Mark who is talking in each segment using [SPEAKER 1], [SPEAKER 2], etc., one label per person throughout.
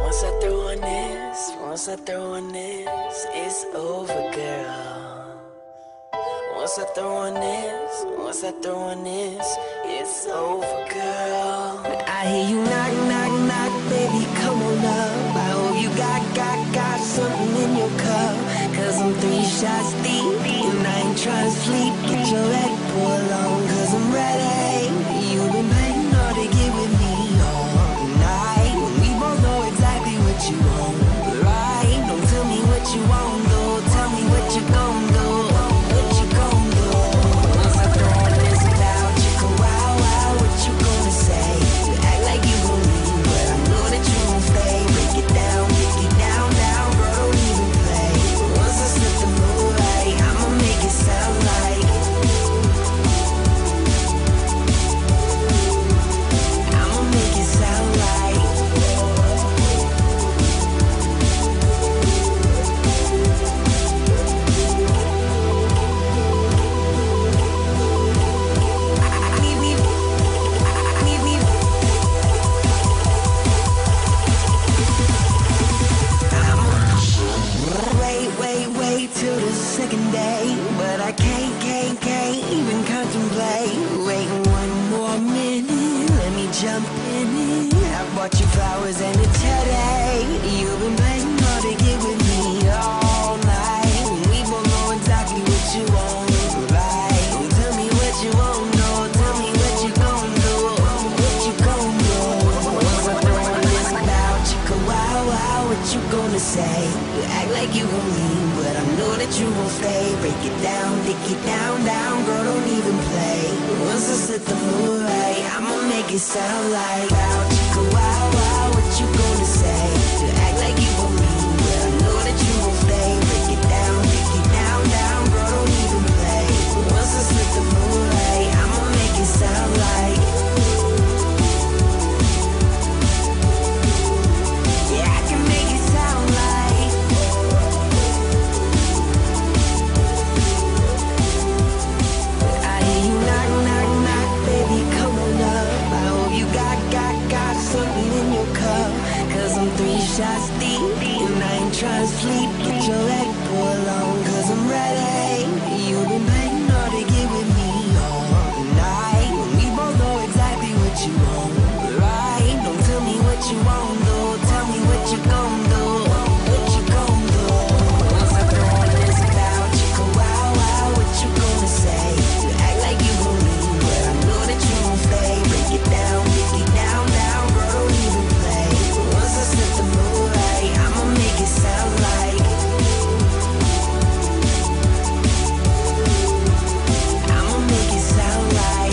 [SPEAKER 1] once I throw on this, it's over, girl. Once I throw on this, it's over, girl. I hear you knock, knock, knock, baby, come on up. I hope you got something in your cup. Cause I'm 3 shots deep, and I ain't tryna sleep. Get your head pulled on, cause I'm ready. You've been playing hard to get with me all night. We both know exactly what you want, right? Don't tell me what you want, though. Tell me what you gon' do. What you gon' do? Once I throw on this about you, go wow, wow, what you gonna say? You act like you gon' leave, but I know that you won't stay. Break it down, down, bro, don't even play. Once I set the mood right, I'ma make it sound like I'ma make it sound like wait till the second day, but I can't even contemplate. Waiting 1 more minute, let me jump in it. I bought you flowers and a today. You've been playing hard to get with me all night. We both know exactly what you want, right? Don't tell me what you want, no. Tell me what you gon' do. What you gon' do? Once I throw on this about you, go wow, wow, what you gonna say? You act like you gon' leave, but I know that you won't stay. Break it down, down, girl, don't even play. Once I set the mood right, I'ma make it sound like wow, chica, wow, wow, what you gonna say? You act like you gon' leave, but I know that you won't stay. Break it down, down, girl, don't even play. Once I set the mood right, I'ma make it sound like yeah, I can make it sound like I hear you knock, knock, knock, baby, come on up. I hope you got something in your cup. Cause I'm 3 shots deep, and I ain't tryna sleep. Get your head pulled on, cause I'm ready. You've been playing hard to get with me all night. We both know exactly what you want, right? Don't tell me what you want, though. Tell me what you gon' do. What you gon' do? Once I throw on this about you, go wow, wow, what you gonna say? You act like you gon' leave, but I know that you won't stay. Break it down, down, bro, don't even play. Once I set the mood right, I'ma make it sound like I'ma make it sound like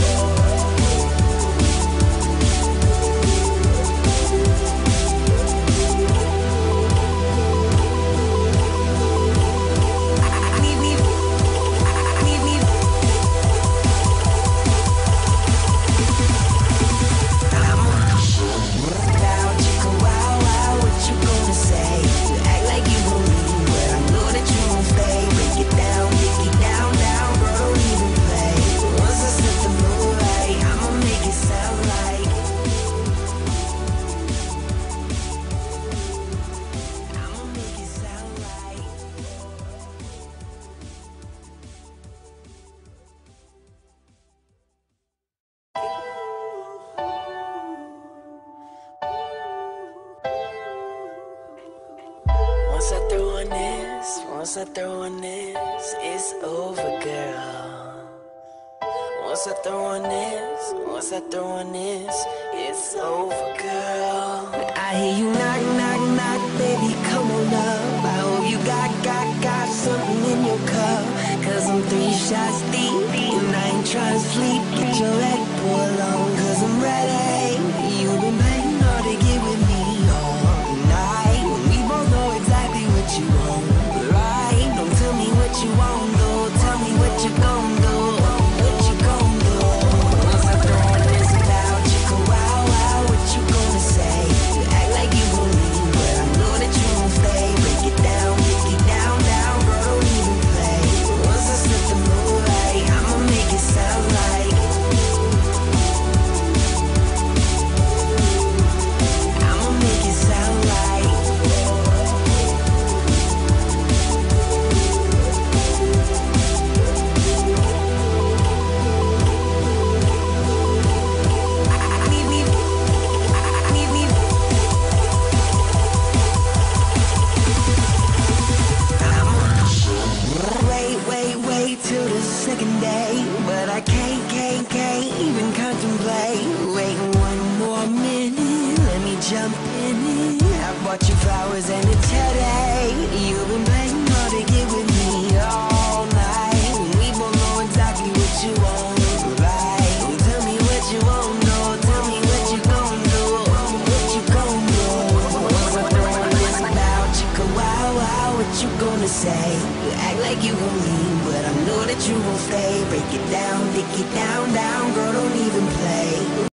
[SPEAKER 1] once I throw on this, it's over, girl. Once I throw on this, it's over, girl. I hear you knock, knock, knock, baby, come on up. I hope you got something in your cup. Cause I'm 3 shots deep, and I ain't tryna sleep. Get your head pulled on, cause I'm ready. You've been playing hard to get with me all night. We both know exactly what you want, right? Don't tell me what you want, though. Tell me what you gon' do. What you gon' do? Once I throw on this about you, go wow, wow, what you gonna say? You act like you gon' leave, but I know that you won't stay. Break it down, down, bro, don't even play. Once I set the mood right, I'ma make it sound like in. I bought you flowers and a today. You've been playing hard to get with me all night. We both know exactly what you want, right? Tell me what you want, no. Tell me what you gon' do. What you gon' do? Once I'm throwing this about you, go wow, wow. What you gonna say? You act like you gon' leave, but I know that you gon' stay. Break it down, dick it down, down. Girl, don't even play.